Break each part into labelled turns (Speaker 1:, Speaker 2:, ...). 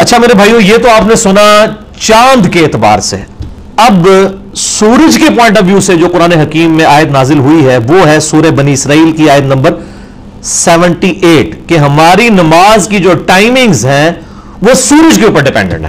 Speaker 1: अच्छा मेरे भाइयों, ये तो आपने सुना चांद के एतबार से। अब सूरज के पॉइंट ऑफ व्यू से जो कुरान हकीम में आयत नाजिल हुई है वो है सूरह बनी इसराइल की आयत नंबर 78 कि हमारी नमाज की जो टाइमिंग्स हैं वो सूरज के ऊपर डिपेंडेंट है।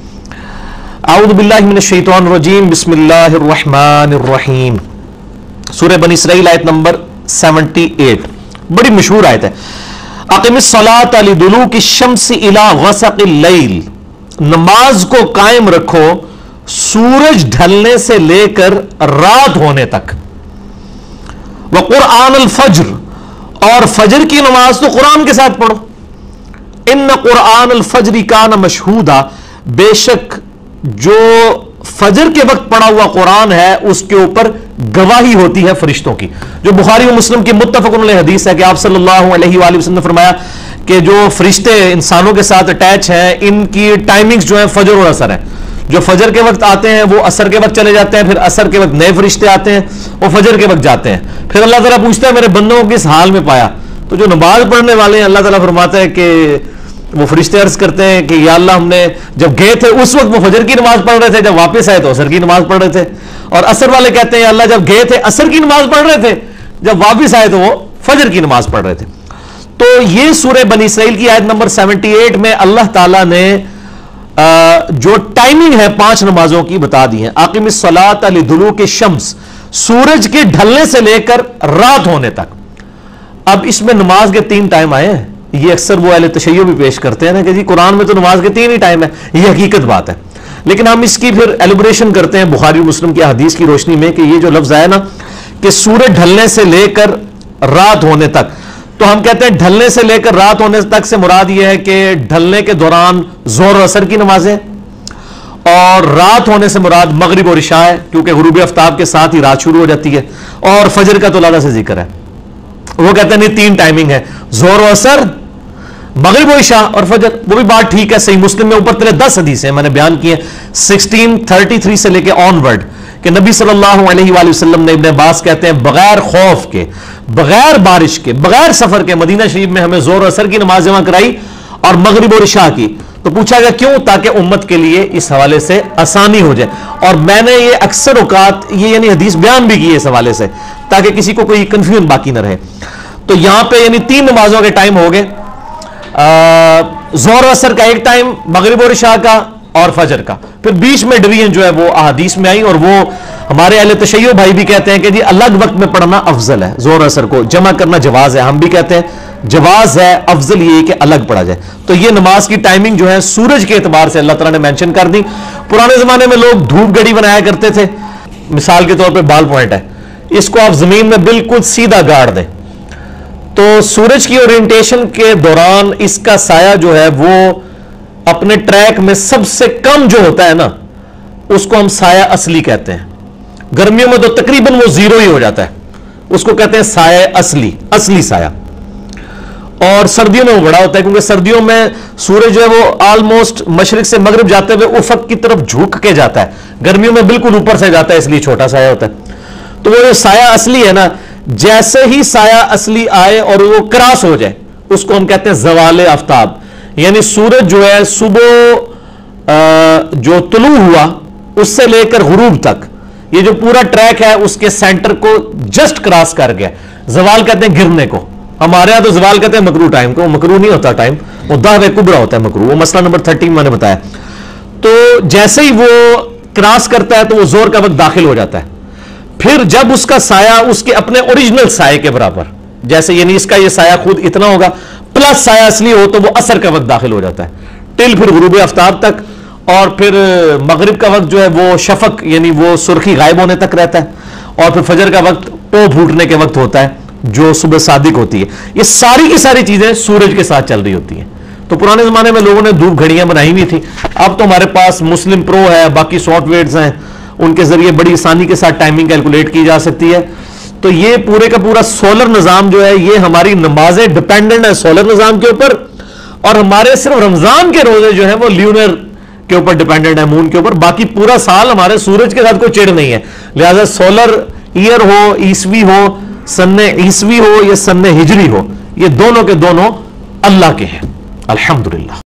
Speaker 1: आऊज़ु बिल्लाहि मिनश शैतानिर रजीम, बिस्मिल्लाहिर रहमानिर रहीम। सूरह बनी इसराइल आयत नंबर 78, बड़ी मशहूर आयत है। अक़िमिस्सलात लिदुलूकी शम्सी इला ग़सक़िल लैल, नमाज को कायम रखो सूरज ढलने से लेकर रात होने तक। व क़ुरआनुल फ़ज्र, और फजर की नमाज तो कुरान के साथ पढ़ो। इन्न क़ुरआनुल फ़ज्रि कान मशहूदा, बेशक जो फजर के वक्त पढ़ा हुआ कुरान है उसके ऊपर गवाही होती है फरिश्तों की। जो बुखारी और मुस्लिम की मुत्तफ़क़ुन अलैहि हदीस है कि आप सल्लल्लाहु अलैहि वसल्लम ने फरमाया कि जो फरिश्ते इंसानों के साथ अटैच हैं इनकी टाइमिंग्स जो है फजर और असर है। जो फजर के वक्त आते हैं वो असर के वक्त चले जाते हैं, फिर असर के वक्त नए फरिश्ते आते हैं, वो फजर के वक्त जाते हैं। फिर अल्लाह ताला पूछता है मेरे बंदों को किस हाल में पाया? तो जो नमाज पढ़ने वाले हैं अल्लाह ताला फरमाता है कि वो फरिश्ते अर्ज करते हैं कि या अल्लाह, हमने जब गए थे उस वक्त वो फजर की नमाज पढ़ रहे थे, जब वापस आए तो असर की नमाज पढ़ रहे थे। और असर वाले कहते हैं अल्लाह, जब गए थे असर की नमाज पढ़ रहे थे, जब वापस आए तो वो फजर की नमाज पढ़ रहे थे। तो ये सूरह बनी इसराइल की आयत नंबर 78 में अल्लाह ताला ने जो टाइमिंग है 5 नमाजों की बता दी है। अक़िमिस्सलात लिदुलूकी शम्स, सूरज के ढलने से लेकर रात होने तक। अब इसमें नमाज के 3 टाइम आए हैं। ये अक्सर वो अहले तशय्युह भी पेश करते हैं ना कि जी कुरान में तो नमाज के 3 ही टाइम है। ये हकीकत बात है, लेकिन हम इसकी फिर एलिब्रेशन करते हैं बुखारी मुस्लिम की हदीस की रोशनी में कि ये जो लफ्ज आया ना कि सूरज ढलने से लेकर रात होने तक, तो हम कहते हैं ढलने से लेकर रात होने तक से मुराद ये है कि ढलने के दौरान जोर और असर की नमाजें, और रात होने से मुराद मगरिब और इशा है क्योंकि गुरूब आफ्ताब के साथ ही रात शुरू हो जाती है। और फजर का तो लाला से जिक्र है। वो कहते हैं नहीं 3 टाइमिंग है, जोर और असर, मगरिब व इशा और फजर। वो भी बात ठीक है, सही मुस्लिम में ऊपर तेरे 10 हदीसें मैंने बयान की हैं 1633 से लेके ऑनवर्ड कि नबी सल्लल्लाहु अलैहि वसल्लम ने, इब्न अब्बास कहते हैं, बगैर खौफ के, बगैर बारिश के, बगैर सफर के मदीना शरीफ में हमें जोर असर की नमाज जमा कराई और मगरिब और इशा की। तो पूछा गया क्यों? ताकि उम्मत के लिए इस हवाले से आसानी हो जाए। और मैंने ये अक्सर औकात ये यानी हदीस बयान भी की है इस हवाले से ताकि किसी को कोई कंफ्यूजन बाकी ना रहे। तो यहां पे यानी 3 नमाजों के टाइम हो गए, जोर असर का एक टाइम, मगरिब और इशा का और फजर का। फिर बीच में डिवीजन जो है वो अहादीस में आई और वो हमारे अहले तशय्युह भाई भी कहते हैं कि जी अलग वक्त में पढ़ना अफजल है, जोर असर को जमा करना जवाज है। हम भी कहते हैं जवाज है, अफजल ये कि अलग पढ़ा जाए। तो ये नमाज की टाइमिंग जो है सूरज के एतबार से अल्लाह ताला ने मेंशन कर दी। पुराने जमाने में लोग धूप घड़ी बनाया करते थे, मिसाल के तौर पर बाल पॉइंट है, इसको आप जमीन में बिल्कुल सीधा गाड़ दें तो सूरज की ओरिएंटेशन के दौरान इसका साया जो है वो अपने ट्रैक में सबसे कम जो होता है ना उसको हम साया असली कहते हैं। गर्मियों में तो तकरीबन वो 0 ही हो जाता है, उसको कहते हैं साया असली, असली साया। और सर्दियों में वो बड़ा होता है क्योंकि सर्दियों में सूरज जो है वो ऑलमोस्ट मशरिक से मगरिब जाते हुए उफक की तरफ झुक के जाता है, गर्मियों में बिल्कुल ऊपर से जाता है, इसलिए छोटा साया होता है। तो वो जो साया असली है ना, जैसे ही साया असली आए और वो क्रॉस हो जाए उसको हम कहते हैं ज़वाले आफ्ताब। यानी सूरज जो है सुबह जो तुलू हुआ उससे लेकर गुरूब तक ये जो पूरा ट्रैक है उसके सेंटर को जस्ट क्रॉस कर गया, जवाल कहते हैं गिरने को। हमारे यहां तो जवाल कहते हैं मकरू टाइम को, मकरू नहीं होता टाइम, वो दावे कुबरा होता है मकरू। वो मसला नंबर 13 मैंने बताया। तो जैसे ही वो क्रॉस करता है तो वो जोर का वक्त दाखिल हो जाता है। फिर जब उसका साया उसके अपने ओरिजिनल साये के बराबर, जैसे यानी इसका ये साया खुद इतना होगा प्लस साया असली हो तो वो असर का वक्त दाखिल हो जाता है टिल फिर गुरूब आफ्ताब तक। और फिर मगरिब का वक्त जो है वो शफक यानी वो सुर्खी गायब होने तक रहता है। और फिर फजर का वक्त पो फूटने के वक्त होता है जो सुबह सादिक होती है। ये सारी की सारी चीजें सूरज के साथ चल रही होती हैं। तो पुराने जमाने में लोगों ने धूप घड़ियां बनाई हुई थी। अब तो हमारे पास मुस्लिम प्रो है, बाकी सॉफ्टवेयर्स हैं, उनके जरिए बड़ी आसानी के साथ टाइमिंग कैलकुलेट की जा सकती है। तो ये पूरे का पूरा सोलर निजाम जो है ये हमारी नमाजें डिपेंडेंट है सोलर निजाम के ऊपर, और हमारे सिर्फ रमजान के रोजे जो है वो ल्यूनर के ऊपर डिपेंडेंट है, मून के ऊपर। बाकी पूरा साल हमारे सूरज के साथ कोई चिड़ नहीं है। लिहाजा सोलर ईयर हो, ईसवी हो, सन्ने ईसवी हो या सन्ने हिजरी हो, ये दोनों के दोनों अल्लाह के हैं। अल्हम्दुलिल्लाह।